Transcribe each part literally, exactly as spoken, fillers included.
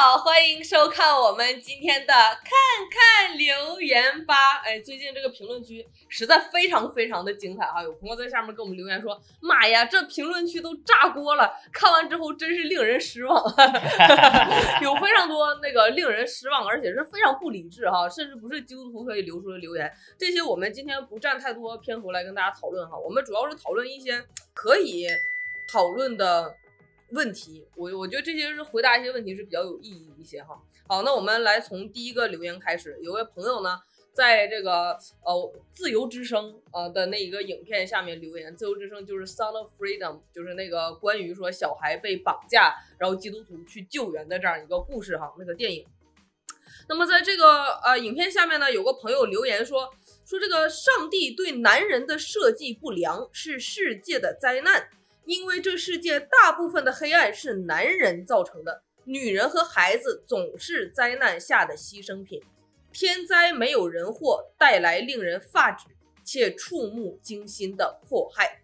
好，欢迎收看我们今天的看看留言吧。哎，最近这个评论区实在非常非常的精彩啊！有朋友在下面给我们留言说：“妈呀，这评论区都炸锅了！看完之后真是令人失望。”有非常多那个令人失望，而且是非常不理智哈，甚至不是基督徒可以留出的留言。这些我们今天不占太多篇幅来跟大家讨论哈，我们主要是讨论一些可以讨论的问题，我我觉得这些是回答一些问题是比较有意义一些哈。好，那我们来从第一个留言开始。有位朋友呢，在这个呃自由之声呃的那一个影片下面留言，自由之声就是 Sound of Freedom， 就是那个关于说小孩被绑架，然后基督徒去救援的这样一个故事哈，那个电影。那么在这个呃影片下面呢，有个朋友留言说说这个上帝对男人的设计不良是世界的灾难。因为这世界大部分的黑暗是男人造成的，女人和孩子总是灾难下的牺牲品。天灾没有人祸，带来令人发指且触目惊心的迫害。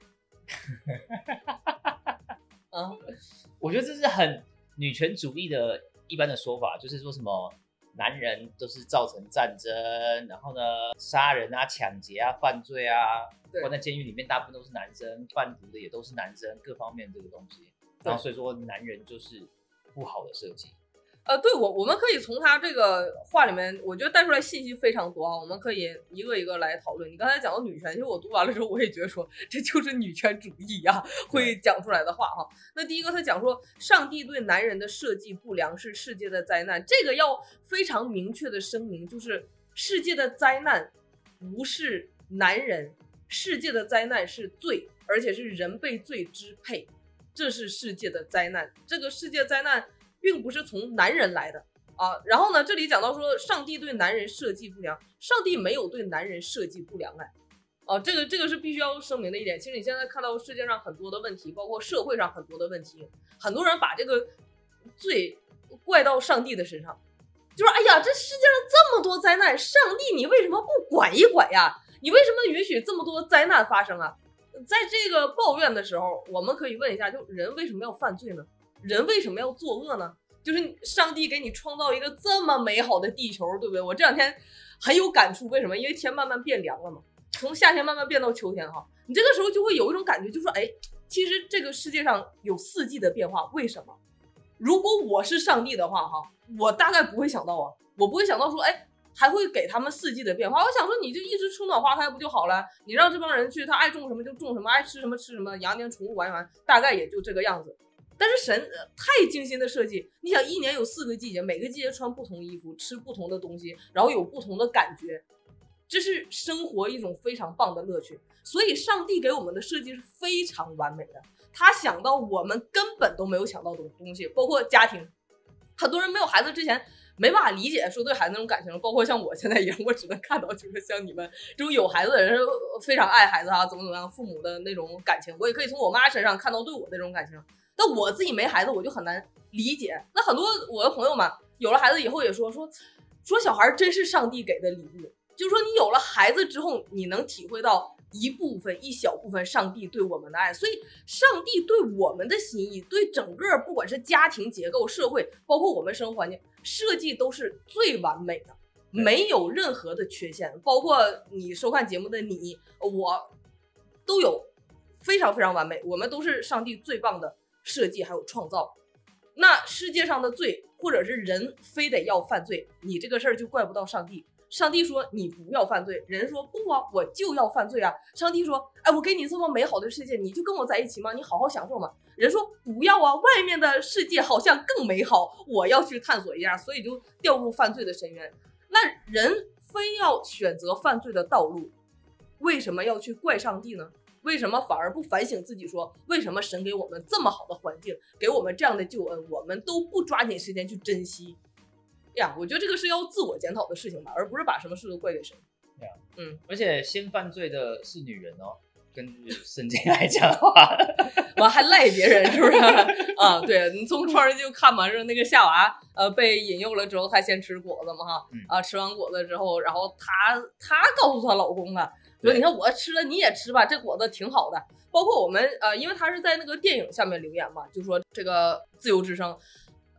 啊，我觉得这是很女权主义的一般的说法，就是说什么男人都是造成战争，然后呢杀人啊、抢劫啊、犯罪啊，关在监狱里面大部分都是男生，贩毒的也都是男生，各方面这个东西，然后所以说男人就是不好的设计。 呃，对，我我们可以从他这个话里面，我觉得带出来信息非常多啊，我们可以一个一个来讨论。你刚才讲到女权，其实我读完了之后，我也觉得说这就是女权主义啊会讲出来的话哈。那第一个他讲说，上帝对男人的设计不良是世界的灾难，这个要非常明确的声明，就是世界的灾难不是男人，世界的灾难是罪，而且是人被罪支配，这是世界的灾难。这个世界灾难并不是从男人来的啊。然后呢，这里讲到说上帝对男人设计不良，上帝没有对男人设计不良哎，啊，这个这个是必须要声明的一点。其实你现在看到世界上很多的问题，包括社会上很多的问题，很多人把这个罪怪到上帝的身上，就是哎呀，这世界上这么多灾难，上帝你为什么不管一管呀？你为什么允许这么多灾难发生啊？在这个抱怨的时候，我们可以问一下，就人为什么要犯罪呢？人为什么要作恶呢？就是上帝给你创造一个这么美好的地球，对不对？我这两天很有感触，为什么？因为天慢慢变凉了嘛，从夏天慢慢变到秋天哈，你这个时候就会有一种感觉，就是说，哎，其实这个世界上有四季的变化，为什么？如果我是上帝的话哈，我大概不会想到啊，我不会想到说，哎，还会给他们四季的变化。我想说，你就一直出暖花开不就好了？你让这帮人去，他爱种什么就种什么，爱吃什么吃什么，养点宠物玩一玩，大概也就这个样子。但是神、呃、太精心的设计，你想一年有四个季节，每个季节穿不同衣服，吃不同的东西，然后有不同的感觉，这是生活一种非常棒的乐趣。所以上帝给我们的设计是非常完美的，他想到我们根本都没有想到的东西，包括家庭。很多人没有孩子之前没办法理解说对孩子那种感情，包括像我现在一样，我只能看到就是像你们这种有孩子的人非常爱孩子啊，怎么怎么样，父母的那种感情，我也可以从我妈身上看到对我的那种感情。但我自己没孩子，我就很难理解。那很多我的朋友嘛，有了孩子以后也说说说小孩真是上帝给的礼物，就是说你有了孩子之后，你能体会到一部分一小部分上帝对我们的爱。所以上帝对我们的心意，对整个不管是家庭结构、社会，包括我们生活环境设计都是最完美的，没有任何的缺陷。包括你收看节目的你我都有非常非常完美，我们都是上帝最棒的设计还有创造。那世界上的罪或者是人非得要犯罪，你这个事儿就怪不到上帝。上帝说你不要犯罪，人说不啊，我就要犯罪啊。上帝说，哎，我给你这么美好的世界，你就跟我在一起吗？你好好享受吗？人说不要啊，外面的世界好像更美好，我要去探索一下，所以就掉入犯罪的深渊。那人非要选择犯罪的道路，为什么要去怪上帝呢？为什么反而不反省自己说，为什么神给我们这么好的环境，给我们这样的救恩，我们都不抓紧时间去珍惜呀？我觉得这个是要自我检讨的事情吧，而不是把什么事都怪给神。 嗯，而且先犯罪的是女人哦，根据圣经来讲的话， 我还赖别人是不是啊？对，你从创世纪就看嘛，是那个夏娃呃被引诱了之后，她先吃果子嘛哈，啊吃完果子之后，然后她她告诉她老公了，说你看我吃了你也吃吧，这果子挺好的。包括我们呃，因为她是在那个电影下面留言嘛，就说这个自由之声。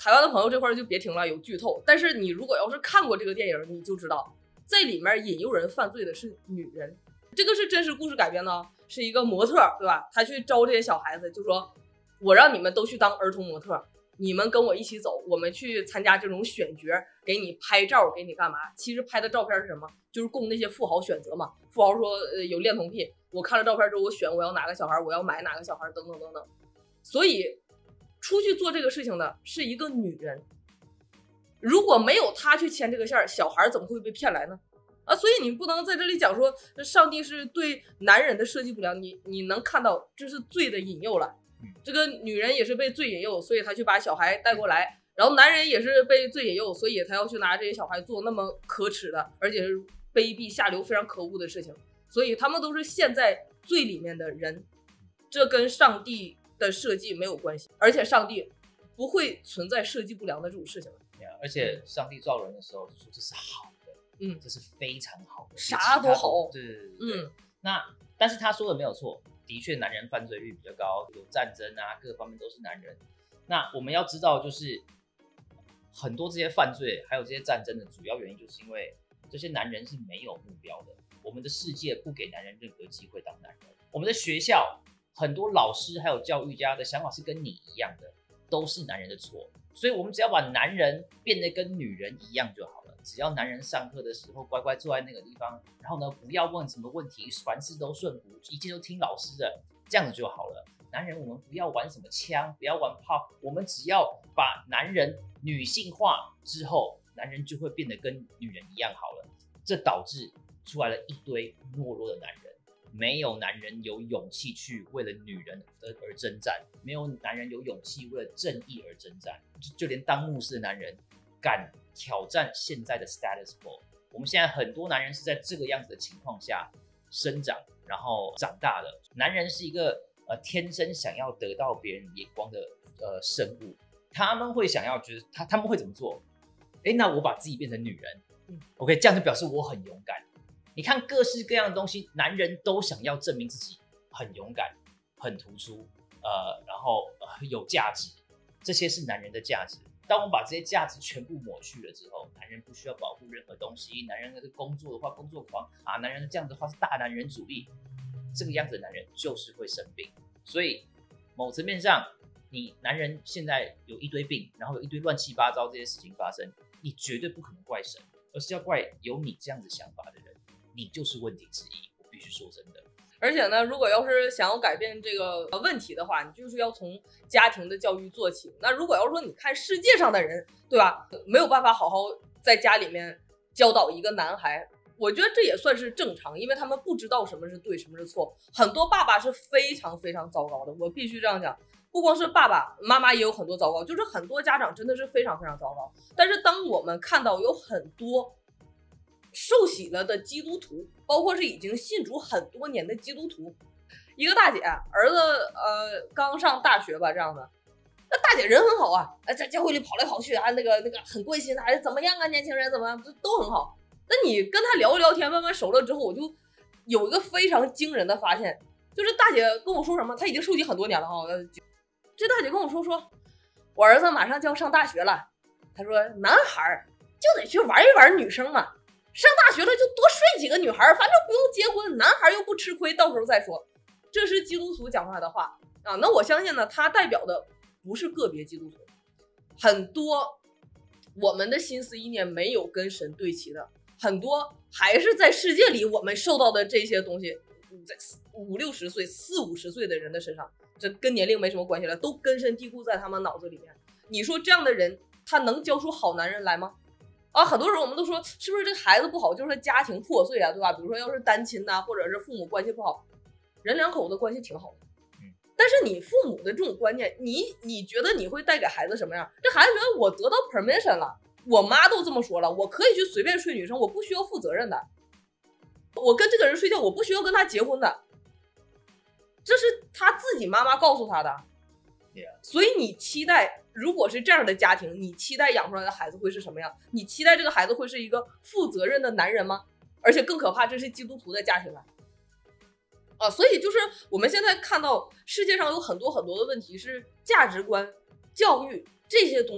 台湾的朋友这块就别听了，有剧透。但是你如果要是看过这个电影，你就知道，在里面引诱人犯罪的是女人。这个是真实故事改编的，是一个模特，对吧？他去招这些小孩子，就说我让你们都去当儿童模特，你们跟我一起走，我们去参加这种选角，给你拍照，给你干嘛？其实拍的照片是什么？就是供那些富豪选择嘛。富豪说，呃，有恋童癖，我看了照片之后，我选我要哪个小孩，我要买哪个小孩，等等等等。所以出去做这个事情的是一个女人，如果没有她去牵这个线，小孩怎么会被骗来呢？啊，所以你不能在这里讲说上帝是对男人的设计不良，你你能看到这是罪的引诱了。这个女人也是被罪引诱，所以她去把小孩带过来，然后男人也是被罪引诱，所以他要去拿这些小孩做那么可耻的，而且是卑鄙下流非常可恶的事情，所以他们都是陷在罪里面的人，这跟上帝的设计没有关系，而且上帝不会存在设计不良的这种事情。 而且上帝造人的时候就说这是好的， 嗯， 这是非常好的， 啥都好， 对对对， 嗯， 那但是他说的没有错，的确男人犯罪率比较高，有战争啊，各方面都是男人。那我们要知道，就是很多这些犯罪还有这些战争的主要原因，就是因为这些男人是没有目标的。我们的世界不给男人任何机会当男人。我们的学校很多老师还有教育家的想法是跟你一样的，都是男人的错。所以我们只要把男人变得跟女人一样就好了。只要男人上课的时候乖乖坐在那个地方，然后呢不要问什么问题，凡事都顺服，一切都听老师的，这样子就好了。男人我们不要玩什么枪，不要玩炮，我们只要把男人女性化之后，男人就会变得跟女人一样好了。这导致出来了一堆懦弱的男人，没有男人有勇气去为了女人 而, 而征战，没有男人有勇气为了正义而征战， 就, 就连当牧师的男人敢挑战现在的 status quo。 我们现在很多男人是在这个样子的情况下生长然后长大的。男人是一个呃天生想要得到别人眼光的呃生物，他们会想要就是他他们会怎么做？哎，那我把自己变成女人，嗯 OK， 这样就表示我很勇敢。你看各式各样的东西，男人都想要证明自己很勇敢、很突出，呃，然后、呃、有价值，这些是男人的价值。当我们把这些价值全部抹去了之后，男人不需要保护任何东西，男人的工作的话工作狂啊，男人这样的话是大男人主义，这个样子的男人就是会生病。所以某层面上，你男人现在有一堆病，然后有一堆乱七八糟这些事情发生，你绝对不可能怪神，而是要怪有你这样子想法的人，你就是问题之一。我必须说真的。 而且呢，如果要是想要改变这个问题的话，你就是要从家庭的教育做起。那如果要说你看世界上的人，对吧，没有办法好好在家里面教导一个男孩，我觉得这也算是正常，因为他们不知道什么是对，什么是错。很多爸爸是非常非常糟糕的，我必须这样讲。不光是爸爸妈妈也有很多糟糕，就是很多家长真的是非常非常糟糕。但是当我们看到有很多受洗了的基督徒，包括是已经信主很多年的基督徒，一个大姐儿子呃刚上大学吧这样的，那大姐人很好啊，在教会里跑来跑去啊，那个那个很关心啊，怎么样啊，年轻人怎么样，都很好。那你跟他聊一聊天，慢慢熟了之后，我就有一个非常惊人的发现，就是大姐跟我说什么，她已经受洗很多年了哈。这大姐跟我说说，我儿子马上就要上大学了，她说男孩就得去玩一玩女生嘛。上大学了就多睡几个女孩，反正不用结婚，男孩又不吃亏，到时候再说。这是基督徒讲出来的话啊。那我相信呢，他代表的不是个别基督徒，很多我们的心思意念没有跟神对齐的，很多还是在世界里我们受到的这些东西，在五六十岁、四五十岁的人的身上，这跟年龄没什么关系了，都根深蒂固在他们脑子里面。你说这样的人，他能教出好男人来吗？啊，很多人我们都说是不是这个孩子不好，就是家庭破碎啊，对吧？比如说要是单亲呐、啊，或者是父母关系不好，人两口子关系挺好的，但是你父母的这种观念，你你觉得你会带给孩子什么样？这孩子觉得我得到 permission 了，我妈都这么说了，我可以去随便睡女生，我不需要负责任的，我跟这个人睡觉，我不需要跟他结婚的，这是他自己妈妈告诉他的。所以你期待，如果是这样的家庭，你期待养出来的孩子会是什么样？你期待这个孩子会是一个负责任的男人吗？而且更可怕，这是基督徒的家庭啊！啊，所以就是我们现在看到世界上有很多很多的问题是价值观、教育这些东西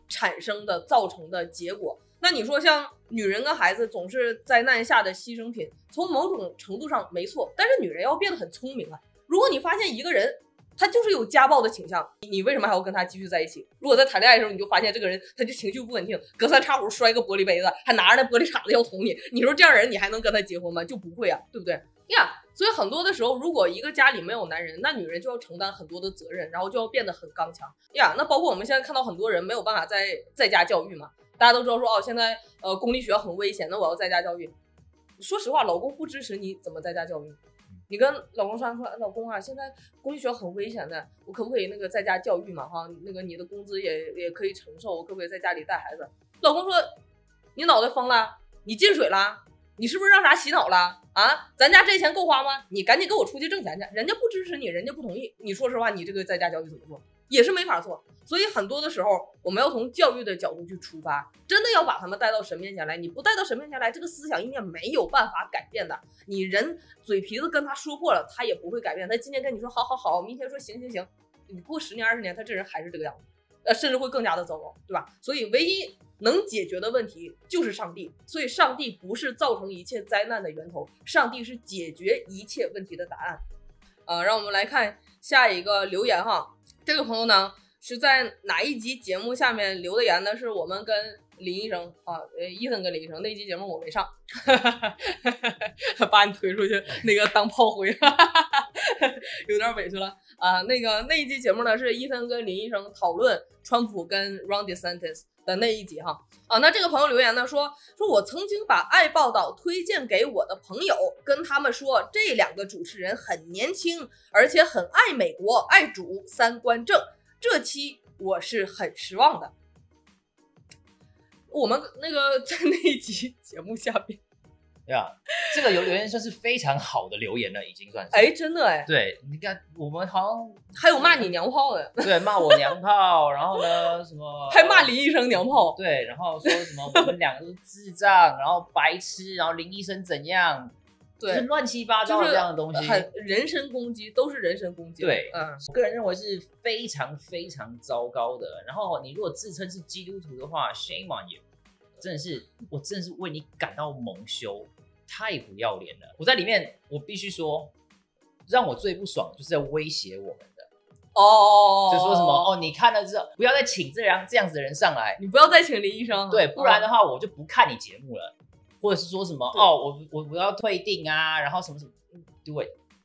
产生的造成的结果。那你说像女人跟孩子总是灾难下的牺牲品，从某种程度上没错，但是女人要变得很聪明啊。如果你发现一个人他就是有家暴的倾向，你为什么还要跟他继续在一起？如果在谈恋爱的时候你就发现这个人他就情绪不稳定，隔三差五摔个玻璃杯子，还拿着那玻璃碴子要捅你，你说这样人你还能跟他结婚吗？就不会啊，对不对呀？所以很多的时候，如果一个家里没有男人，那女人就要承担很多的责任，然后就要变得很刚强呀。那包括我们现在看到很多人没有办法在在家教育嘛，大家都知道说哦，现在呃公立学校很危险，那我要在家教育。说实话，老公不支持你怎么在家教育？你跟老公说说，老公啊，现在公立学校很危险的，我可不可以那个在家教育嘛？哈，那个你的工资也也可以承受，我可不可以在家里带孩子？老公说，你脑袋疯了？你进水了？你是不是让啥洗脑了啊？咱家这钱够花吗？你赶紧跟我出去挣钱去！人家不支持你，人家不同意。你说实话，你这个在家教育怎么做？也是没法做。所以很多的时候，我们要从教育的角度去出发，真的要把他们带到神面前来。你不带到神面前来，这个思想意念没有办法改变的。你人嘴皮子跟他说破了，他也不会改变。他今天跟你说好好好，明天说行行行，你过十年二十年，他这人还是这个样子，呃，甚至会更加的糟糕，对吧？所以唯一能解决的问题就是上帝。所以上帝不是造成一切灾难的源头，上帝是解决一切问题的答案。呃，让我们来看下一个留言哈，这个朋友呢是在哪一集节目下面留的言呢？是我们跟林医生啊，呃，伊森跟林医生那期节目我没上，把你推出去那个当炮灰，有点委屈了啊。那个那一期节目呢是伊森跟林医生讨论川普跟 Ron DeSantis 的那一集哈啊。那这个朋友留言呢说说我曾经把爱报道推荐给我的朋友，跟他们说这两个主持人很年轻，而且很爱美国、爱主、三观正。这期我是很失望的。我们那个在那一集节目下边， 对啊，这个留言算是非常好的留言了，已经算是。 哎，真的哎。 对，你看我们好像还有骂你娘炮的， 对，骂我娘炮，然后呢什么， 还骂林医生娘炮， 对，然后说什么我们两个都是智障，然后白痴，然后林医生怎样。对，就是乱七八糟的这样的东西， 很人身攻击，都是人身攻击。 对，嗯，我个人认为是非常非常糟糕的。然后你如果自称是基督徒的话 ，shame on you， 真的是，我真的是为你感到蒙羞，太不要脸了。我在里面，我必须说，让我最不爽就是在威胁我们的。 哦， 就说什么哦，你看了之后不要再请这样这样子的人上来， 你不要再请林医生， 对，不然的话我就不看你节目了。或者是说什么哦，我我我要退订啊，然后什么什么 ，do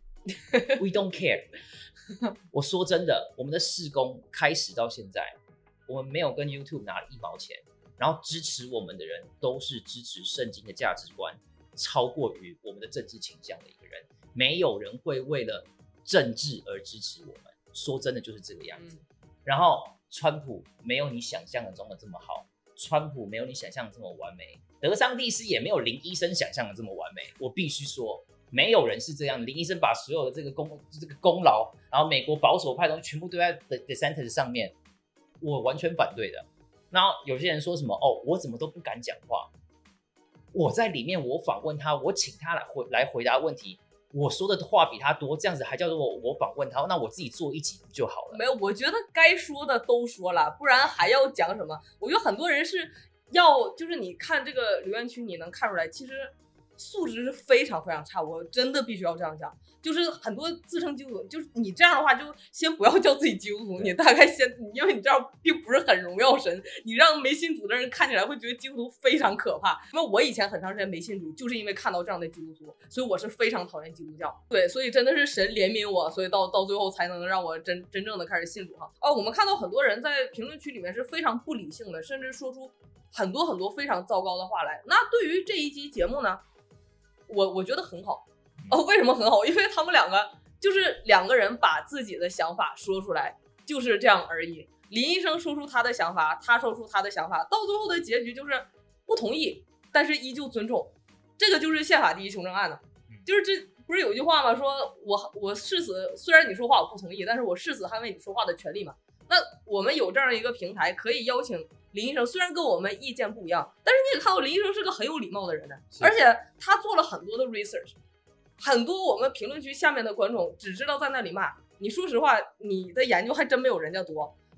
it，we don't care 。我说真的，我们的事工开始到现在，我们没有跟 YouTube 拿了一毛钱，然后支持我们的人都是支持圣经的价值观超过于我们的政治倾向的一个人，没有人会为了政治而支持我们。说真的就是这个样子。嗯、然后川普没有你想象中的这么好，川普没有你想象的这么完美。德桑蒂斯也没有林医生想象的这么完美，我必须说，没有人是这样。林医生把所有的这个功这个功劳，然后美国保守派东西全部都在 DeSantis 上面，我完全反对的。然后有些人说什么哦，我怎么都不敢讲话。我在里面，我访问他，我请他来回来回答问题，我说的话比他多，这样子还叫做我我访问他，那我自己做一集不就好了？ 没有，我觉得该说的都说了，不然还要讲什么？我觉得很多人是。要就是你看这个留言区，你能看出来，其实素质是非常非常差。我真的必须要这样讲，就是很多自称基督徒，就是你这样的话，就先不要叫自己基督徒，你大概先，因为你这样并不是很荣耀神，你让没信主的人看起来会觉得基督徒非常可怕。因为我以前很长时间没信主，就是因为看到这样的基督徒，所以我是非常讨厌基督教。对，所以真的是神怜悯我，所以到到最后才能让我真真正的开始信主哈。哦，我们看到很多人在评论区里面是非常不理性的，甚至说出很多很多非常糟糕的话来。那对于这一期节目呢，我我觉得很好哦。为什么很好？因为他们两个就是两个人把自己的想法说出来，就是这样而已。林医生说出他的想法，他说出他的想法，到最后的结局就是不同意，但是依旧尊重。这个就是宪法第一修正案呢。就是这不是有句话吗？说我我誓死，虽然你说话我不同意，但是我誓死捍卫你说话的权利嘛。那我们有这样一个平台，可以邀请林医生，虽然跟我们意见不一样，但是你也看到林医生是个很有礼貌的人呢，而且他做了很多的 research。很多我们评论区下面的观众只知道在那里骂，你说实话，你的研究还真没有人家多。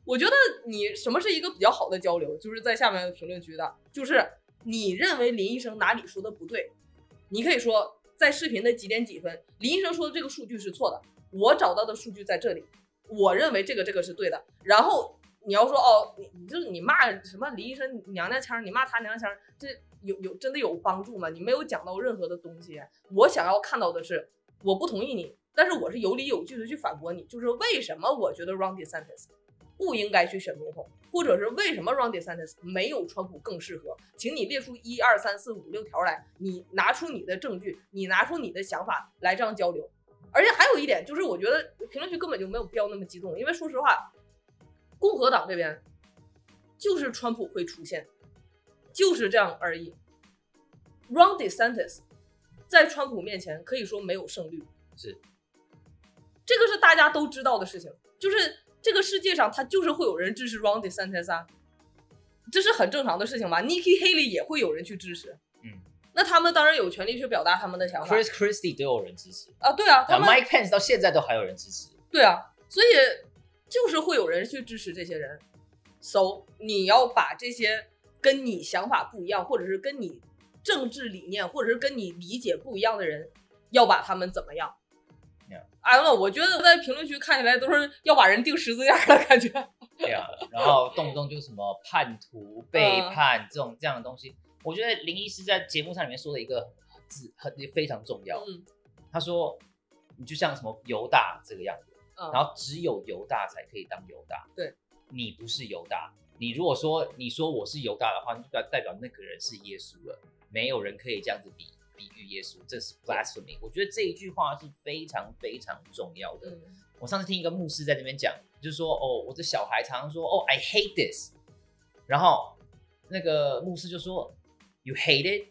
我觉得你什么是一个比较好的交流，就是在下面的评论区的，就是你认为林医生哪里说的不对，你可以说在视频的几点几分，林医生说的这个数据是错的，我找到的数据在这里，我认为这个这个是对的。然后你要说哦，你你就是你骂什么林医生娘娘腔，你骂他娘娘腔，这有有真的有帮助吗？你没有讲到任何的东西。我想要看到的是，我不同意你，但是我是有理有据的去反驳你，就是为什么我觉得 Ron DeSantis 不应该去选总统，或者是为什么 Ron DeSantis 没有川普更适合，请你列出一二三四五六条来，你拿出你的证据，你拿出你的想法来这样交流。而且还有一点就是，我觉得评论区根本就没有必要那么激动，因为说实话，共和党这边就是川普会出现，就是这样而已。Ron DeSantis 在川普面前可以说没有胜率， 是这个是大家都知道的事情，就是这个世界上他就是会有人支持 Ron DeSantis 啊，这是很正常的事情嘛。Nikki Haley 也会有人去支持， 嗯， 那他们当然有权利去表达他们的想法。 Chris Christie 都有人支持啊，对啊，他们 Mike Pence 到现在都还有人支持， 对啊，所以就是会有人去支持这些人。So 你要把这些跟你想法不一样，或者是跟你政治理念，或者是跟你理解不一样的人，要把他们怎么样？ Yeah. I don't know， 我觉得在评论区看起来都是要把人钉十字架的感觉。 对啊，然后动不动就什么叛徒、背叛、嗯、这种这样的东西。我觉得林医师在节目上里面说的一个字很非常重要，嗯，他说你就像什么犹大这个样子，嗯，然后只有犹大才可以当犹大， 对， 你不是犹大，你如果说你说我是犹大的话，就代表那个人是耶稣了，没有人可以这样子比比喻耶稣，这是 blasphemy。我觉得这一句话是非常非常重要的。嗯，我上次听一个牧师在那边讲，就是说哦，我的小孩常常说哦 I hate this， 然后那个牧师就说 You hate it？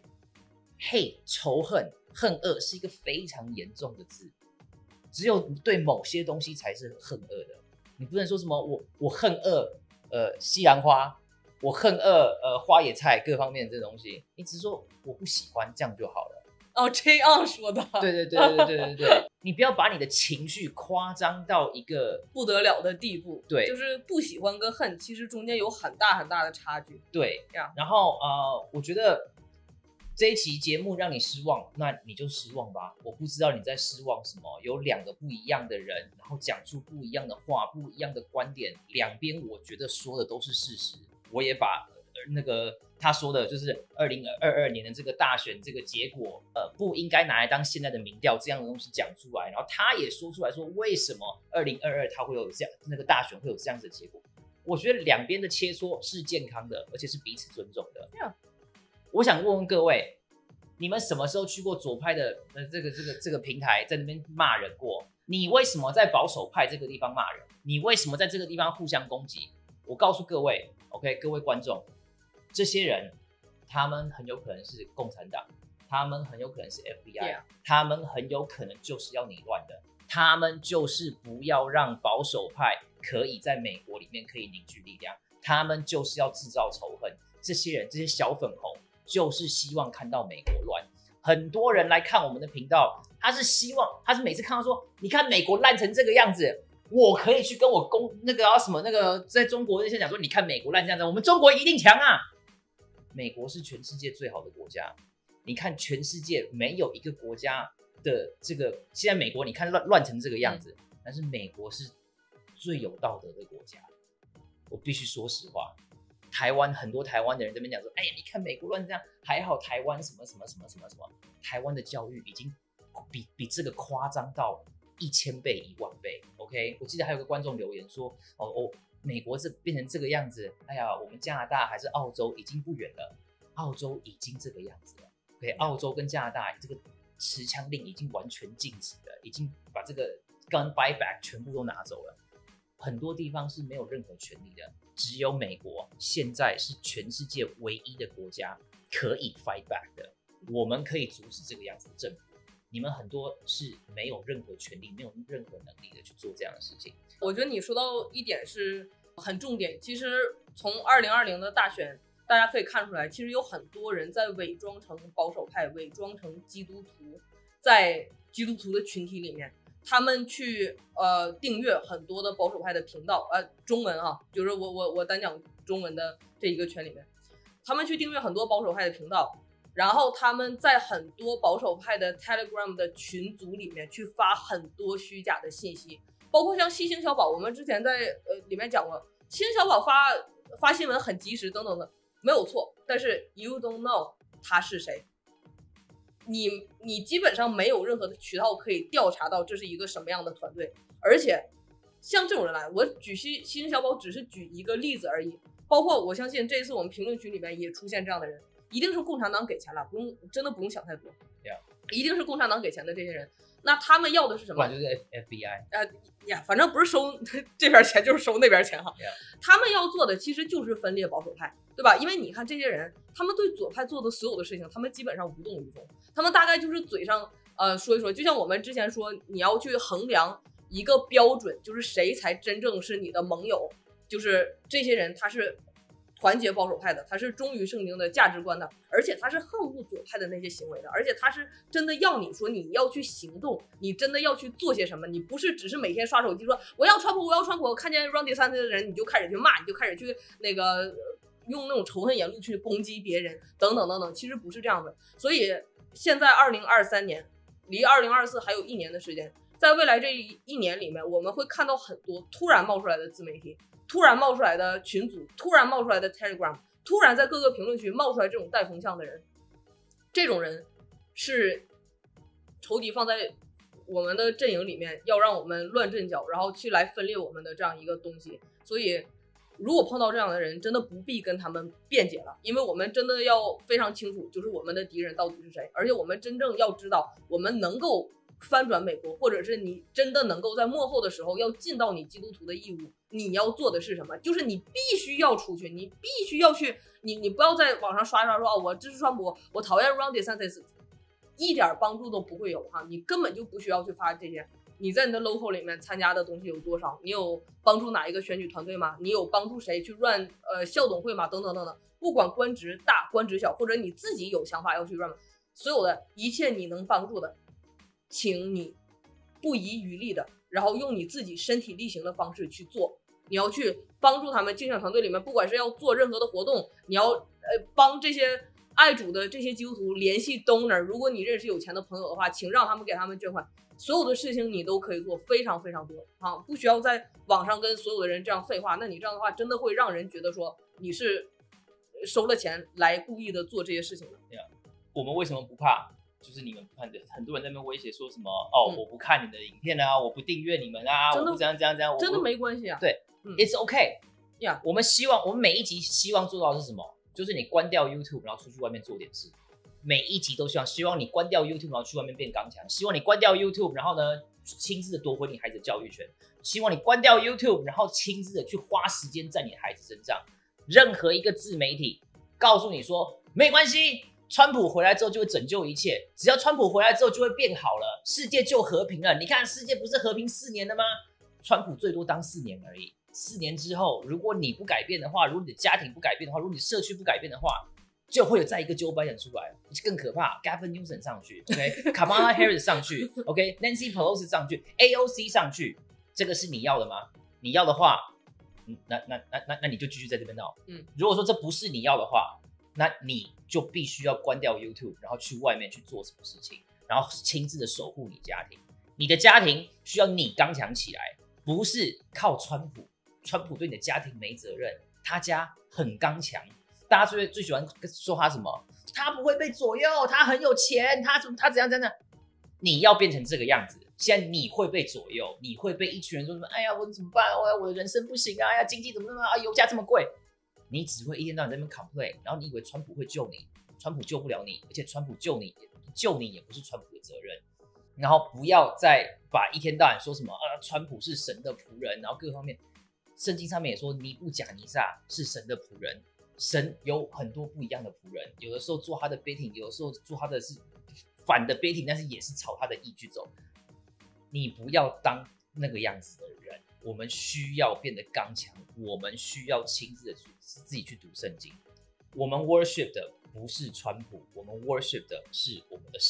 hate 仇恨恨恶是一个非常严重的字，只有对某些东西才是恨恶的。你不能说什么我我恨恶呃西兰花，我恨恶呃花野菜各方面的这东西，你只是说我不喜欢，这样就好了。 哦 ，J on 说的， 对对对对对对对，你不要把你的情绪夸张到一个不得了的地步。 对， 就是不喜欢跟恨，其实中间有很大很大的差距。 对， 呀， 然后呃，我觉得这一期节目让你失望，那你就失望吧。我不知道你在失望什么。有两个不一样的人，然后讲出不一样的话，不一样的观点，两边我觉得说的都是事实。我也把那个他说的就是二零二二年的这个大选这个结果，呃，不应该拿来当现在的民调这样的东西讲出来，然后他也说出来说为什么二零二二他会有这样那个大选会有这样子的结果。我觉得两边的切磋是健康的，而且是彼此尊重的。 Yeah. 我想问问各位，你们什么时候去过左派的呃这个这个这个平台，在那边骂人过？你为什么在保守派这个地方骂人？你为什么在这个地方互相攻击？我告诉各位 ，OK， 各位观众。这些人，他们很有可能是共产党，他们很有可能是 F B I， yeah. 他们很有可能就是要你乱的，他们就是不要让保守派可以在美国里面可以凝聚力量，他们就是要制造仇恨。这些人，这些小粉红，就是希望看到美国乱。很多人来看我们的频道，他是希望，他是每次看到说，你看美国烂成这个样子。我可以去跟我公那个、啊、什么那个在中国那些讲说，你看美国烂这样子，我们中国一定强啊！美国是全世界最好的国家，你看全世界没有一个国家的这个，现在美国你看乱乱成这个样子，但是美国是最有道德的国家。我必须说实话，台湾很多台湾的人这边讲说，哎呀，你看美国乱这样，还好台湾什么什么什么什么什么，台湾的教育已经比比这个夸张到一千倍一万倍 ，OK？ 我记得还有个观众留言说，哦哦，美国这变成这个样子，哎呀，我们加拿大还是澳洲已经不远了，澳洲已经这个样子了 ，OK？ 澳洲跟加拿大这个持枪令已经完全禁止了，已经把这个 gun buyback 全部都拿走了，很多地方是没有任何权利的，只有美国现在是全世界唯一的国家可以 fight back 的，我们可以阻止这个样子的政府。你们很多是没有任何权利、没有任何能力的去做这样的事情。 我觉得你说到一点是很重点。其实从二零二零的大选，大家可以看出来，其实有很多人在伪装成保守派、伪装成基督徒，在基督徒的群体里面他们去呃订阅很多的保守派的频道，呃，中文啊，就是我我我单讲中文的这一个圈里面，他们去订阅很多保守派的频道，然后他们在很多保守派的 Telegram 的群组里面去发很多虚假的信息，包括像西星小宝，我们之前在呃里面讲过，西星小宝发发新闻很及时等等的，没有错，但是 you don't know 他是谁。你你基本上没有任何的渠道可以调查到这是一个什么样的团队，而且像这种人来，我举西西星小宝只是举一个例子而已，包括我相信这一次我们评论区里面也出现这样的人，一定是共产党给钱了，不用真的不用想太多， yeah. 一定是共产党给钱的这些人。那他们要的是什么？ 就是 F B I 呃呀，反正不是收这边钱就是收那边钱哈。 Yeah. 他们要做的其实就是分裂保守派，对吧？因为你看这些人，他们对左派做的所有的事情，他们基本上无动于衷，他们大概就是嘴上呃说一说，就像我们之前说，你要去衡量一个标准，就是谁才真正是你的盟友，就是这些人他是团结保守派的，他是忠于圣经的价值观的，而且他是恨恶左派的那些行为的，而且他是真的要你说你要去行动，你真的要去做些什么，你不是只是每天刷手机说我要川普我要川普，我看见 Ron DeSantis 的人你就开始去骂，你就开始去那个用那种仇恨言论去攻击别人等等等等，其实不是这样的。所以现在二零二三年离二零二四还有一年的时间，在未来这一年里面，我们会看到很多突然冒出来的自媒体，突然冒出来的群组，突然冒出来的 Telegram， 突然在各个评论区冒出来这种带风向的人，这种人是仇敌放在我们的阵营里面，要让我们乱阵脚，然后去来分裂我们的这样一个东西。所以如果碰到这样的人，真的不必跟他们辩解了，因为我们真的要非常清楚，就是我们的敌人到底是谁，而且我们真正要知道，我们能够翻转美国，或者是你真的能够在末后的时候要尽到你基督徒的义务，你要做的是什么？就是你必须要出去，你必须要去，你你不要在网上刷刷说、哦、我支持川普，我讨厌 Ron DeSantis， 一点帮助都不会有哈，你根本就不需要去发这些。你在你的 local 里面参加的东西有多少？你有帮助哪一个选举团队吗？你有帮助谁去 run 呃校董会吗？等等等等，不管官职大官职小，或者你自己有想法要去 run， 所有的一切你能帮助的，请你不遗余力的，然后用你自己身体力行的方式去做。你要去帮助他们竞选团队里面，不管是要做任何的活动，你要呃帮这些爱主的这些基督徒联系 donor， 如果你认识有钱的朋友的话，请让他们给他们捐款。所有的事情你都可以做，非常非常多啊，不需要在网上跟所有的人这样废话。那你这样的话，真的会让人觉得说你是收了钱来故意的做这些事情的。 对啊，我们为什么不怕？就是你们不看的，很多人在那边威胁说什么哦、嗯，我不看你的影片啊，我不订阅你们啊，我不这样这样这样， 真的没关系啊。 对、嗯、，It's okay 呀、yeah. 我们希望，我们每一集希望做到的是什么？就是你关掉 YouTube， 然后出去外面做点事。每一集都希望，希望你关掉 YouTube， 然后去外面变刚强。希望你关掉 YouTube， 然后呢，亲自的夺回你孩子的教育权。希望你关掉 YouTube， 然后亲自的去花时间在你孩子身上。任何一个自媒体告诉你说没关系，川普回来之后就会拯救一切，只要川普回来之后就会变好了，世界就和平了。你看世界不是和平四年了吗？川普最多当四年而已。四年之后，如果你不改变的话，如果你的家庭不改变的话，如果你社区不改变的话，就会有再一个 Joe Biden 出来，更可怕 Gavin Newsom 上去 ，OK，Kamala Harris 上去 ，OK，Nancy Pelosi 上去 ，A O C 上去，这个是你要的吗？你要的话，那那那那那你就继续在这边闹。嗯，如果说这不是你要的话，那你就必须要关掉 YouTube， 然后去外面去做什么事情，然后亲自的守护你家庭。你的家庭需要你刚强起来，不是靠川普。川普对你的家庭没责任，他家很刚强。大家最最喜欢说他什么？他不会被左右，他很有钱，他怎么他怎样怎样？你要变成这个样子，现在你会被左右，你会被一群人说什么？哎呀，我怎么办？我我的人生不行啊！哎呀，经济怎么那么啊？油价这么贵，你只会一天到晚在那边 complain， 然后你以为川普会救你，川普救不了你，而且川普救你救你也不是川普的责任。然后不要再把一天到晚说什么啊，川普是神的仆人，然后各方面，圣经上面也说尼布甲尼撒是神的仆人。神有很多不一样的仆人，有的时候做他的 baiting， 有的时候做他的是反的 baiting， 但是也是朝他的意去走。你不要当那个样子的人，我们需要变得刚强，我们需要亲自的自己去读圣经。我们 worship 的不是川普，我们 worship 的是我们的神。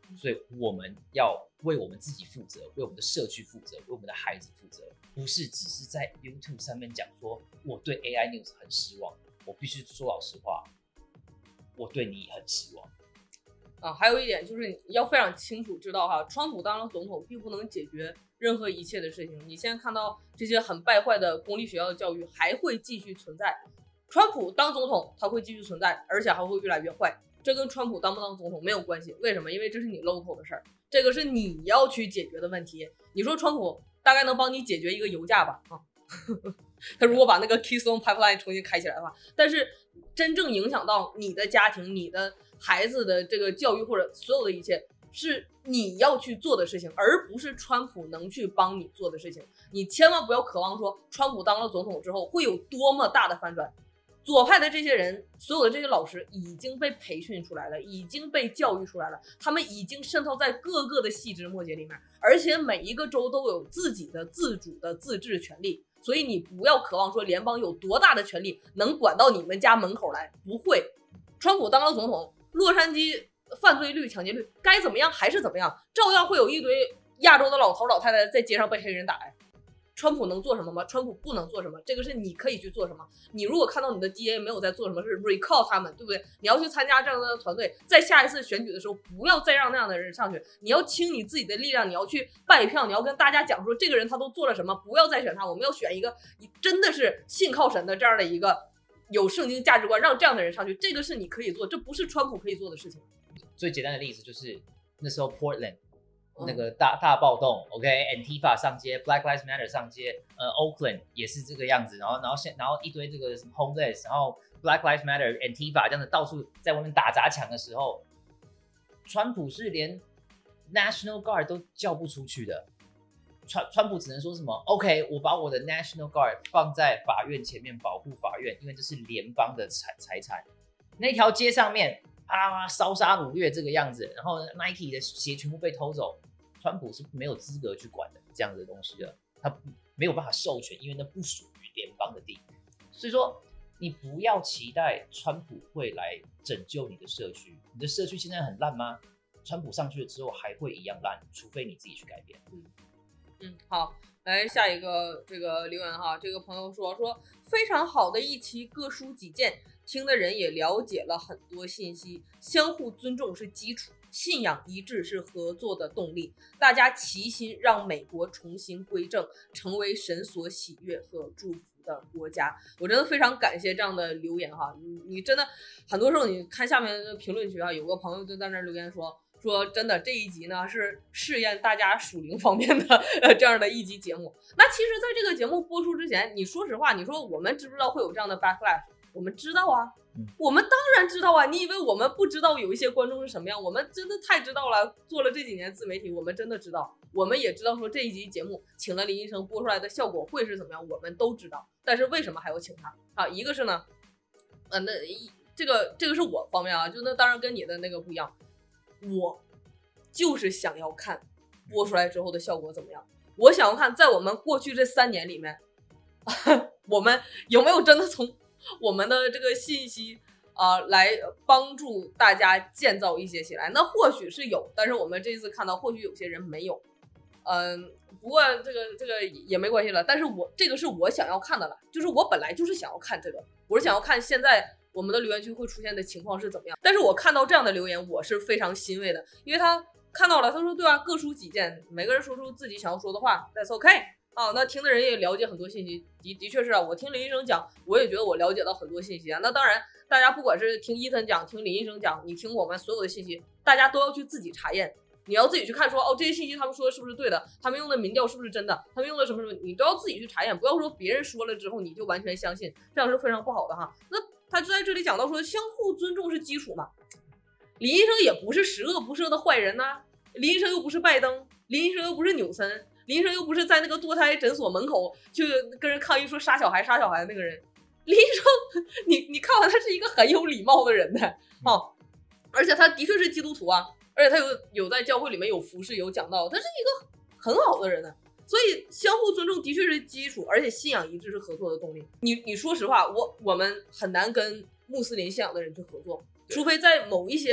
所以我们要为我们自己负责，为我们的社区负责，为我们的孩子负责，不是只是在 YouTube 上面讲说我对 A I News 很失望。我必须说老实话，我对你很失望。 啊，还有一点就是你要非常清楚知道哈，川普当了总统并不能解决任何一切的事情。你现在看到这些很败坏的公立学校的教育还会继续存在，川普当总统他会继续存在，而且还会越来越坏。这跟川普当不当总统没有关系，为什么？因为这是你 local 的事儿，这个是你要去解决的问题。你说川普大概能帮你解决一个油价吧？啊，他如果把那个 Keystone Pipeline 重新开起来的话，但是真正影响到你的家庭、你的孩子的这个教育或者所有的一切，是你要去做的事情，而不是川普能去帮你做的事情。你千万不要渴望说川普当了总统之后会有多么大的翻转。左派的这些人，所有的这些老师已经被培训出来了，已经被教育出来了，他们已经渗透在各个的细枝末节里面，而且每一个州都有自己的自主的自治权利。所以你不要渴望说联邦有多大的权利能管到你们家门口来，不会。川普当了总统，洛杉矶犯罪率、抢劫率该怎么样还是怎么样，照样会有一堆亚洲的老头老太太在街上被黑人打呀。川普能做什么吗？川普不能做什么，这个是你可以去做什么。你如果看到你的 D A 没有在做什么，是 recall 他们，对不对？你要去参加这样的团队，在下一次选举的时候，不要再让那样的人上去。你要倾你自己的力量，你要去拜票，你要跟大家讲说这个人他都做了什么，不要再选他。我们要选一个真的是信靠神的这样的一个有圣经价值观，让这样的人上去，这个是你可以做，这不是川普可以做的事情。 最简单的例子就是那时候 Portland。那个大大暴动 ，OK，Antifa 上街 ，Black Lives Matter 上街，呃 ，Oakland 也是这个样子，然后然后现然后一堆这个什么 homeless， 然后 Black Lives Matter、Antifa 这样子到处在外面打砸抢的时候，川普是连 National Guard 都叫不出去的，川川普只能说什么 ，OK， 我把我的 National Guard 放在法院前面保护法院，因为这是联邦的财财产，那条街上面啊烧杀掳掠这个样子，然后 Nike 的鞋全部被偷走。川普是没有资格去管的这样的东西的，他没有办法授权，因为那不属于联邦的地。所以说，你不要期待川普会来拯救你的社区。你的社区现在很烂吗？川普上去了之后还会一样烂，除非你自己去改变。 嗯嗯，好，来下一个这个留言哈，这个朋友说说非常好的一期，各抒己见，听的人也了解了很多信息，相互尊重是基础。信仰一致是合作的动力，大家齐心让美国重新归正，成为神所喜悦和祝福的国家。我真的非常感谢这样的留言哈，你你真的很多时候你看下面的评论区啊，有个朋友就在那留言说说真的这一集呢是试验大家属灵方面的呃这样的一集节目。那其实在这个节目播出之前，你说实话，你说我们知不知道会有这样的 backlash？ 我们知道啊。我们当然知道啊，你以为我们不知道有一些观众是什么样？我们真的太知道了，做了这几年自媒体，我们真的知道，我们也知道说这一集节目请了林医生播出来的效果会是怎么样，我们都知道。但是为什么还要请他啊？一个是呢，呃，那这个这个是我方面啊，就那当然跟你的那个不一样，我就是想要看播出来之后的效果怎么样，我想要看在我们过去这三年里面，我们有没有真的从我们的这个信息啊、呃，来帮助大家建造一些起来。那或许是有，但是我们这一次看到，或许有些人没有。嗯、呃，不过这个这个也没关系了。但是我这个是我想要看的了，就是我本来就是想要看这个，我是想要看现在我们的留言区会出现的情况是怎么样。但是我看到这样的留言，我是非常欣慰的，因为他看到了，他说对啊，各抒己见，每个人说出自己想要说的话 ，That's OK。啊，那听的人也了解很多信息，的的确是啊。我听林医生讲，我也觉得我了解到很多信息啊。那当然，大家不管是听伊森讲，听林医生讲，你听我们所有的信息，大家都要去自己查验，你要自己去看说，哦，这些信息他们说的是不是对的，他们用的民调是不是真的，他们用的什么什么，你都要自己去查验，不要说别人说了之后你就完全相信，这样是非常不好的哈。那他就在这里讲到说，相互尊重是基础嘛。林医生也不是十恶不赦的坏人呐、啊，林医生又不是拜登，林医生又不是纽森。林医生又不是在那个堕胎诊所门口去跟人抗议说杀小孩杀小孩的那个人，林医生你你看完他是一个很有礼貌的人呢，哦，而且他的确是基督徒啊，而且他有有在教会里面有服侍有讲道，他是一个很好的人呢。所以相互尊重的确是基础，而且信仰一致是合作的动力。你你说实话，我我们很难跟穆斯林信仰的人去合作，除非在某一些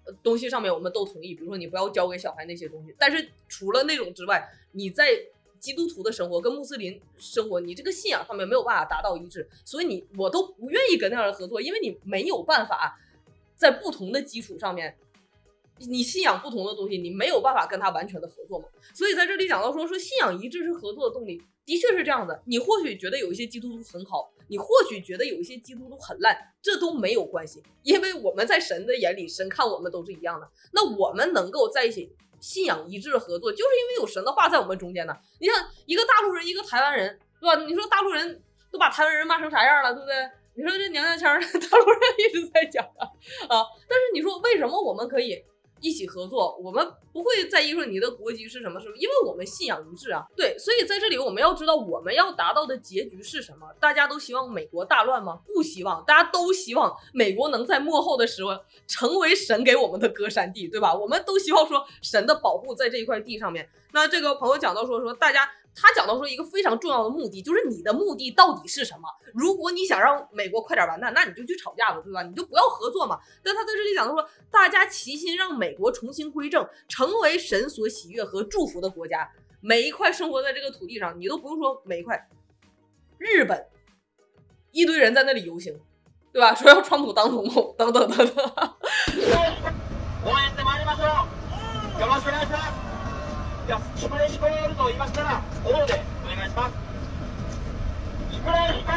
东西上面我们都同意，比如说你不要教给小孩那些东西。但是除了那种之外，你在基督徒的生活跟穆斯林生活，你这个信仰上面没有办法达到一致，所以你我都不愿意跟那样的合作，因为你没有办法在不同的基础上面，你信仰不同的东西，你没有办法跟他完全的合作嘛。所以在这里讲到说说信仰一致是合作的动力，的确是这样的。你或许觉得有一些基督徒很好，你或许觉得有一些基督徒很烂，这都没有关系，因为我们在神的眼里，神看我们都是一样的。那我们能够在一起信仰一致的合作，就是因为有神的话在我们中间呢。你像一个大陆人，一个台湾人，对吧？你说大陆人都把台湾人骂成啥样了，对不对？你说这娘娘腔，大陆人一直在讲啊啊！但是你说为什么我们可以一起合作？我们不会在意说你的国籍是什么什么，因为我们信仰一致啊。对，所以在这里我们要知道我们要达到的结局是什么。大家都希望美国大乱吗？不希望，大家都希望美国能在末后的时候成为神给我们的歌山地，对吧？我们都希望说神的保护在这一块地上面。那这个朋友讲到说说大家。他讲到说一个非常重要的目的，就是你的目的到底是什么？如果你想让美国快点完蛋，那你就去吵架吧，对吧？你就不要合作嘛。但他在这里讲到说，大家齐心让美国重新归正，成为神所喜悦和祝福的国家。每一块生活在这个土地上，你都不用说每一块。日本一堆人在那里游行，对吧？说要川普当总统，等等等等。 じゃあ、シュプレヒコールと言いましたら、オーでお願いします。シュプレヒコ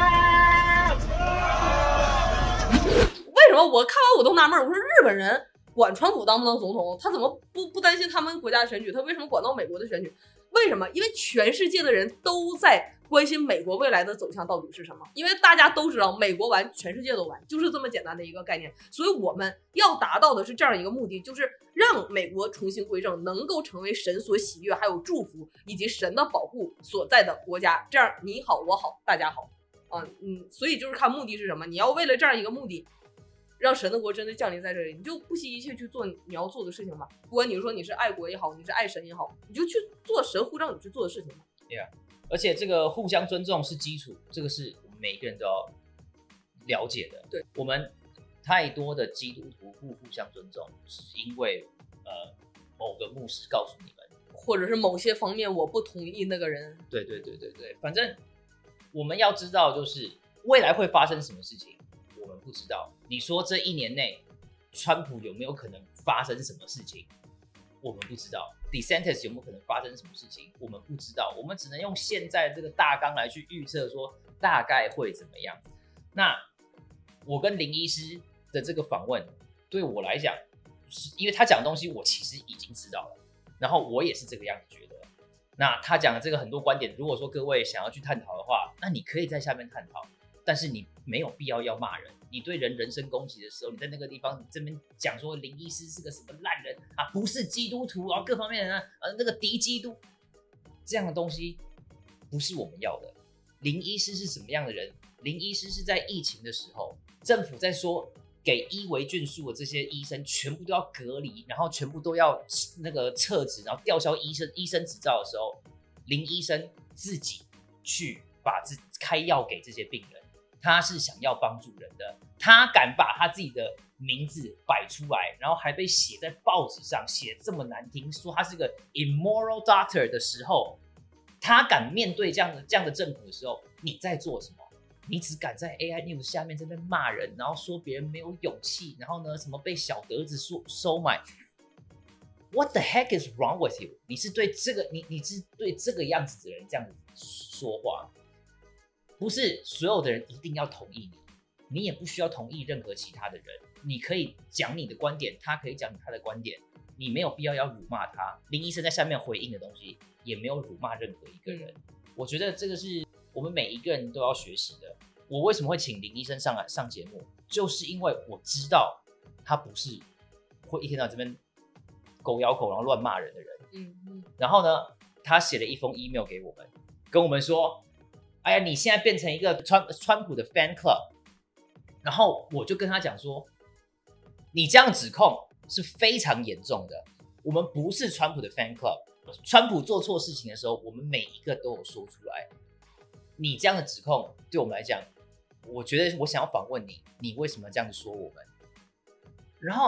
ール！ 为什么我看完我都纳闷？我说日本人管川普当不当总统，他怎么不不担心他们国家的选举？他为什么管到美国的选举？为什么？因为全世界的人都在关心美国未来的走向到底是什么。因为大家都知道，美国完，全世界都完，就是这么简单的一个概念。所以我们要达到的是这样一个目的，就是让美国重新归正，能够成为神所喜悦、还有祝福以及神的保护所在的国家。这样你好，我好，大家好啊，嗯，所以就是看目的是什么。你要为了这样一个目的，让神的国真的降临在这里，你就不惜一切去做你要做的事情吧。不管你说你是爱国也好，你是爱神也好，你就去做神呼让你去做的事情吧。 Yeah， 而且这个互相尊重是基础，这个是我们每一个人都要了解的。 对， 我们太多的基督徒不互相尊重，是因为呃某个牧师告诉你们， 或者是某些方面我不同意那个人。 对对对对对，反正我们要知道，就是未来会发生什么事情。我们不知道，你说这一年内，川普有没有可能发生什么事情？我们不知道。DeSantis 有没有可能发生什么事情？我们不知道。我们只能用现在这个大纲来去预测，说大概会怎么样。那我跟林医师的这个访问，对我来讲，是因为他讲的东西我其实已经知道了，然后我也是这个样子觉得。那他讲的这个很多观点，如果说各位想要去探讨的话，那你可以在下面探讨。但是你没有必要要骂人，你对人人身攻击的时候，你在那个地方这边讲说林医师是个什么烂人啊，不是基督徒啊，各方面的人啊，那个敌基督，这样的东西不是我们要的。林医师是什么样的人？林医师是在疫情的时候，政府在说给伊维菌素的这些医生全部都要隔离，然后全部都要那个撤职，然后吊销医生医生执照的时候，林医生自己去把这开药给这些病人。他是想要帮助人的，他敢把他自己的名字摆出来，然后还被写在报纸上，写这么难听，说他是个 immoral doctor 的时候，他敢面对这样的这样的政府的时候，你在做什么？你只敢在 A I News 下面这边骂人，然后说别人没有勇气，然后呢什么被小德子收收买。What the heck is wrong with you？ 你是对这个你你是对这个样子的人这样子说话？不是所有的人一定要同意你，你也不需要同意任何其他的人。你可以讲你的观点，他可以讲他的观点，你没有必要要辱骂他。林医生在下面回应的东西，也没有辱骂任何一个人。嗯、我觉得这个是我们每一个人都要学习的。我为什么会请林医生上来上节目，就是因为我知道他不是会一天到晚这边狗咬狗然后乱骂人的人。 嗯嗯。 然后呢，他写了一封 email 给我们，跟我们说。哎呀，你现在变成一个川川普的 fan club， 然后我就跟他讲说，你这样指控是非常严重的。我们不是川普的 fan club， 川普做错事情的时候，我们每一个都有说出来。你这样的指控对我们来讲，我觉得我想要访问你，你为什么这样子说我们？然后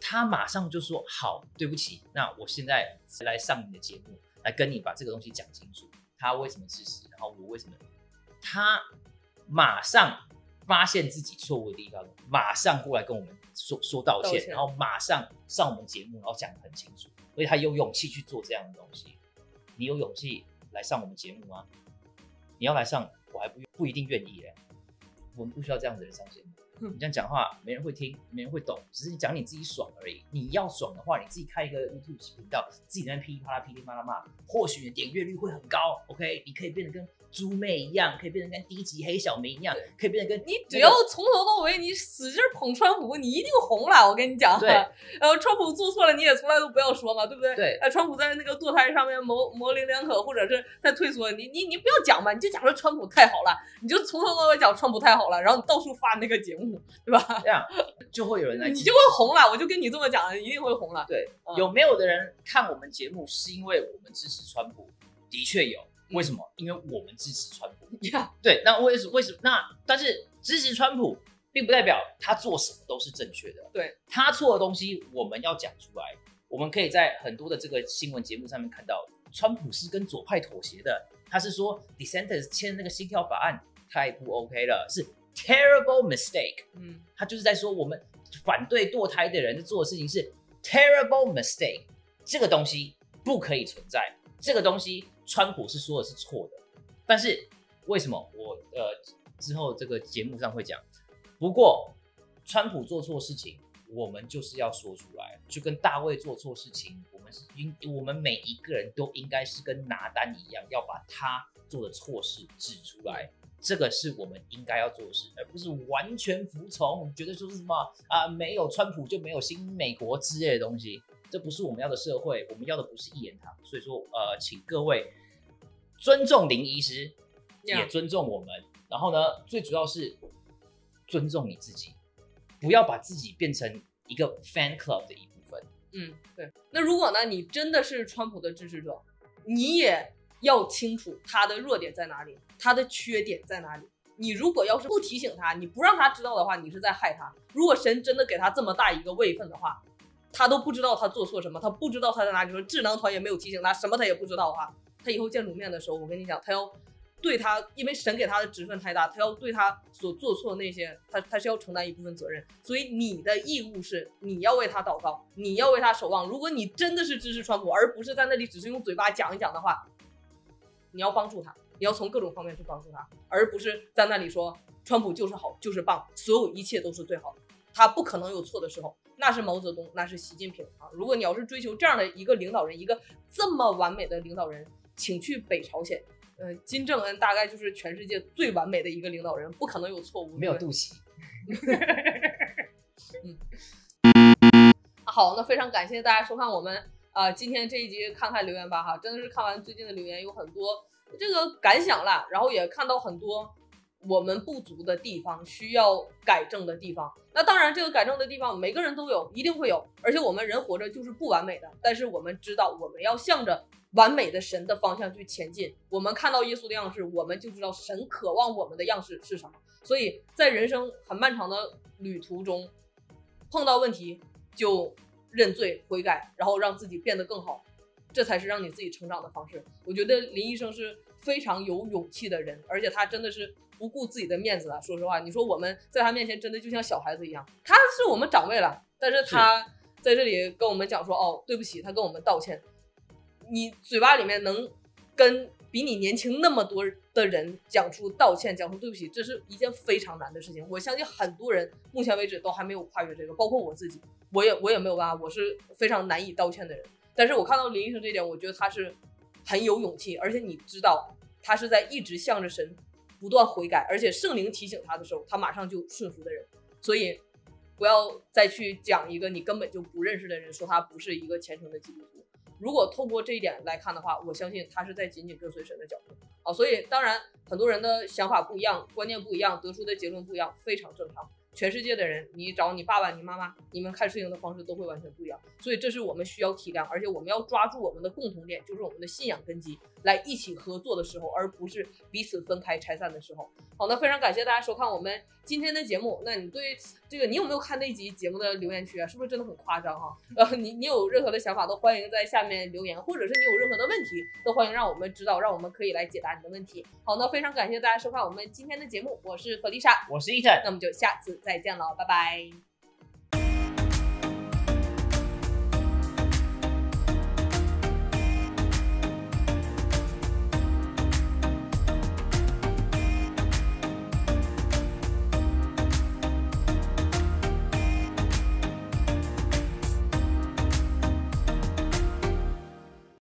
他马上就说好，对不起，那我现在来上你的节目，来跟你把这个东西讲清楚，他为什么支持，然后我为什么，他马上发现自己错误的地方，马上过来跟我们说说道歉， 道歉然后马上上我们节目，然后讲得很清楚，而且他有勇气去做这样的东西。你有勇气来上我们节目吗？你要来上，我还不不一定愿意嘞。我们不需要这样的人上节目。你这样讲话，没人会听，没人会懂，只是你讲你自己爽而已。你要爽的话，你自己开一个 YouTube 频道，自己在那噼里啪啦、噼里啪啦骂，或许你的点阅率会很高。OK， 你可以变得跟猪妹一样，可以变得跟低级黑小明一样，可以变得跟、那个、 你只要从头到尾你使劲捧川普，你一定红了。我跟你讲， 对， 然后川普做错了，你也从来都不要说嘛，对不对？ 对， 呃，川普在那个堕胎上面模模棱两可，或者是在退缩，你你你不要讲嘛，你就讲说川普太好了，你就从头到尾讲川普太好了，然后你到处发那个节目，对吧？ 这样就会有人来， 你就会红了。我就跟你这么讲，一定会红了。 对， 嗯、 有没有的人看我们节目是因为我们支持川普？的确有。为什么？因为我们支持川普。 Yeah. 对，那为什为什么？那但是支持川普，并不代表他做什么都是正确的。 对， 他错的东西我们要讲出来。我们可以在很多的这个新闻节目上面看到，川普是跟左派妥协的。他是说 DeSantis 签那个心跳法案太不 OK 了，是 terrible mistake。嗯，他就是在说我们反对堕胎的人在做的事情是 terrible mistake， 这个东西不可以存在。这个东西川普是说的是错的，但是为什么我呃之后这个节目上会讲？不过川普做错事情，我们就是要说出来，就跟大卫做错事情，我们是应我们每一个人都应该是跟拿单一样，要把他做的错事指出来。这个是我们应该要做的事，而不是完全服从，觉得说是什么啊、呃，没有川普就没有新美国之类的东西。这不是我们要的社会，我们要的不是一言堂。所以说，呃，请各位尊重林医师，也尊重我们。然后呢，最主要是尊重你自己，不要把自己变成一个 fan club 的一部分。 嗯，对。那如果呢，你真的是川普的支持者，你也要清楚他的弱点在哪里，他的缺点在哪里。你如果要是不提醒他，你不让他知道的话，你是在害他。如果神真的给他这么大一个位分的话，他都不知道他做错什么，他不知道他在哪里，说智囊团也没有提醒他，什么他也不知道的话，他以后见主面的时候，我跟你讲，他要对他，因为神给他的职分太大，他要对他所做错的那些，他他是要承担一部分责任。所以你的义务是你要为他祷告，你要为他守望。如果你真的是支持川普，而不是在那里只是用嘴巴讲一讲的话，你要帮助他，你要从各种方面去帮助他，而不是在那里说川普就是好，就是棒，所有一切都是最好的，他不可能有错的时候。那是毛泽东，那是习近平啊！如果你要是追求这样的一个领导人，一个这么完美的领导人，请去北朝鲜。呃，金正恩大概就是全世界最完美的一个领导人，不可能有错误， 没有肚脐。 嗯，好，那非常感谢大家收看我们呃今天这一集看看留言吧哈，真的是看完最近的留言有很多这个感想啦，然后也看到很多我们不足的地方，需要改正的地方。那当然这个改正的地方每个人都有，一定会有，而且我们人活着就是不完美的，但是我们知道我们要向着完美的神的方向去前进。我们看到耶稣的样式，我们就知道神渴望我们的样式是什么。所以在人生很漫长的旅途中，碰到问题就认罪悔改，然后让自己变得更好，这才是让你自己成长的方式。我觉得林医生是非常有勇气的人，而且他真的是不顾自己的面子啊。说实话，你说我们在他面前真的就像小孩子一样，他是我们长辈了，但是他在这里跟我们讲说，哦，对不起，他跟我们道歉。你嘴巴里面能跟比你年轻那么多的人讲出道歉，讲出对不起，这是一件非常难的事情。我相信很多人目前为止都还没有跨越这个，包括我自己，我也我也没有办法，我是非常难以道歉的人。但是我看到林医生这一点，我觉得他是很有勇气，而且你知道他是在一直向着神不断悔改，而且圣灵提醒他的时候，他马上就顺服的人。所以不要再去讲一个你根本就不认识的人说他不是一个虔诚的基督徒。如果透过这一点来看的话，我相信他是在紧紧跟随神的脚步啊。所以当然很多人的想法不一样，观念不一样，得出的结论不一样，非常正常。 全世界的人，你找你爸爸、你妈妈，你们看事情的方式都会完全不一样。所以这是我们需要体谅，而且我们要抓住我们的共同点，就是我们的信仰根基，来一起合作的时候，而不是彼此分开拆散的时候。好，那非常感谢大家收看我们今天的节目。那你对这个，你有没有看那集节目的留言区啊？是不是真的很夸张哈？呃，你你有任何的想法都欢迎在下面留言，或者是你有任何的问题都欢迎让我们知道，让我们可以来解答你的问题。好，那非常感谢大家收看我们今天的节目，我是弗丽莎， 我是伊藤， 那我们就下次再见了，拜拜。